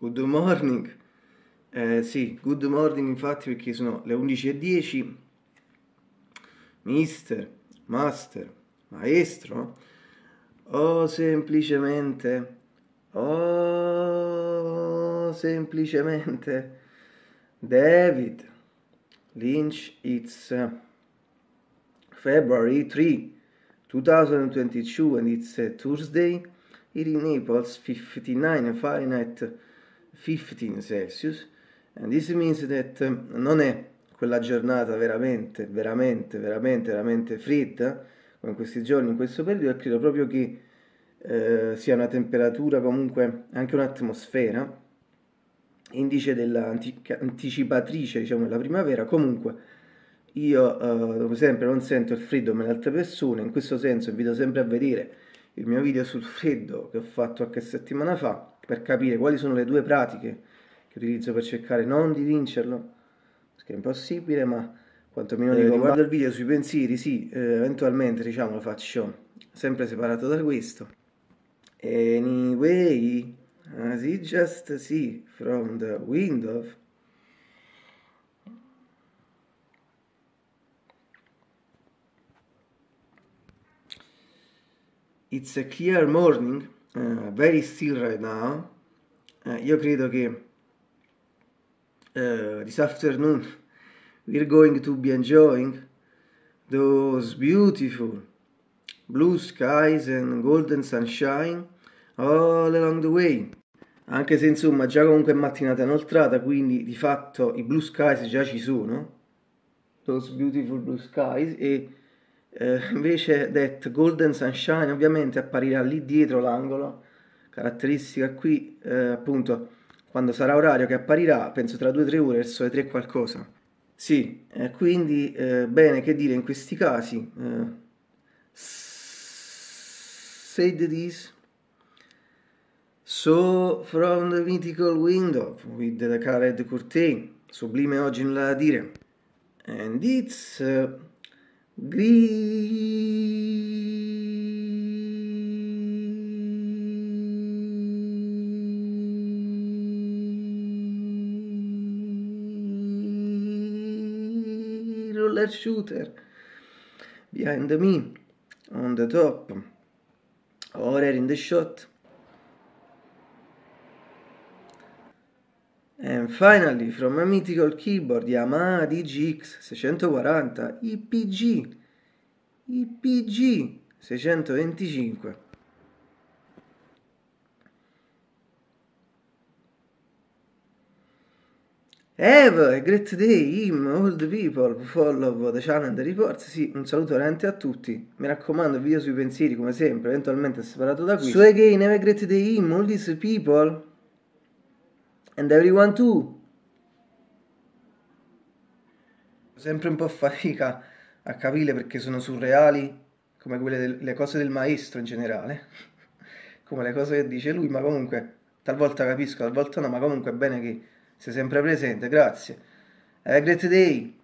Good morning. Sì, good morning infatti perché sono le 11:10. Mister, master, maestro, o semplicemente David Lynch. It's February 3, 2022 and it's Tuesday. Here in Naples 59 Fahrenheit, 15 Celsius, and this means that non è quella giornata veramente fredda come in questi giorni, in questo periodo, e credo proprio che sia una temperatura, comunque anche un'atmosfera indice dell'anticipatrice, diciamo, della primavera. Comunque io come sempre non sento il freddo come le altre persone, in questo senso invito sempre a vedere il mio video sul freddo che ho fatto qualche settimana fa per capire quali sono le due pratiche che utilizzo per cercare non di vincerlo, perché è impossibile, ma quantomeno riguardo il video sui pensieri, sì, eventualmente diciamo lo faccio sempre separato da questo. Anyway, as you just see from the window, it's a clear morning, very still right now. Io credo che this afternoon we're going to be enjoying those beautiful blue skies and golden sunshine all along the way. Anche se insomma già comunque è mattinata inoltrata, quindi di fatto i blue skies già ci sono, those beautiful blue skies, e invece that golden sunshine ovviamente apparirà lì dietro l'angolo, caratteristica qui appunto quando sarà orario che apparirà, penso tra 2 o 3 ore, verso le 3 qualcosa. Sì, quindi bene, che dire in questi casi, said this. So from the mythical window with the colored curtain, sublime oggi nulla da dire, and it's roller shooter behind me on the top, or in the shot. And finally, from a mythical keyboard Yamaha DGX 640 IPG 625. Have a great day, all the people who follow the channel and the reports. Sì, un saluto veramente a tutti. Mi raccomando, il video sui pensieri, come sempre, eventualmente separato da qui. So again, have a great day, all these people. And everyone too. Sempre un po' fatica a capire perché sono surreali come quelle le cose del maestro in generale, come le cose che dice lui, ma comunque talvolta capisco, talvolta no, ma comunque è bene che sia sempre presente. Grazie. Have a great day.